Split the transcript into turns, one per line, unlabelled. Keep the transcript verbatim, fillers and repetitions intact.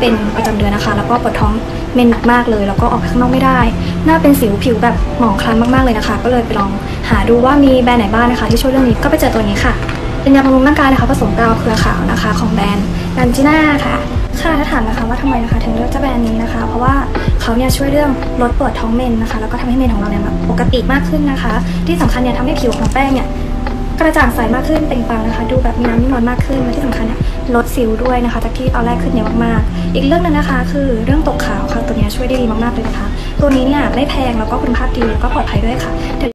เป็นประจำเดือนนะคะแล้วก็ปวดท้องเมนหนักมากเลยแล้วก็ออกไปข้างนอกไม่ได้หน้าเป็นสิวผิวแบบหมองคล้ำมากๆเลยนะคะก็เลยไปลองหาดูว่ามีแบรนด์ไหนบ้างนะคะที่ช่วยเรื่องนี้ก็ไปเจอตัวนี้ค่ะเป็นยาบำรุงร่างกายนะคะผสมกาวเครือขาวนะคะของแบรนด์ดันจิน่าค่ะค่ะถ้าถามนะคะว่าทำไมนะคะถึงเลือกเจ้าแบรนด์นี้นะคะเพราะว่าเขาเนี่ยช่วยเรื่องลดปวดท้องเมนนะคะแล้วก็ทำให้เมนของเราเนี่ยแบบปกติมากขึ้นนะคะที่สำคัญเนี่ยทำให้ผิวของแป้งเนี่ยกระจ่างใสมากขึ้นเปล่งปลั่งนะคะดูแบบมีน้ำมีนวลมากขึ้นและที่สำคัญเนี่ยลดสิวด้วยนะคะจากที่ตอนแรกขึ้นเยอะมากๆอีกเรื่องนึงนะคะคือเรื่องตกขาวค่ะตัวนี้ช่วยได้ดีมากๆเลยนะคะตัวนี้เนี่ยไม่แพงแล้วก็คุณภาพดีแล้วก็ปลอดภัยด้วยค่ะ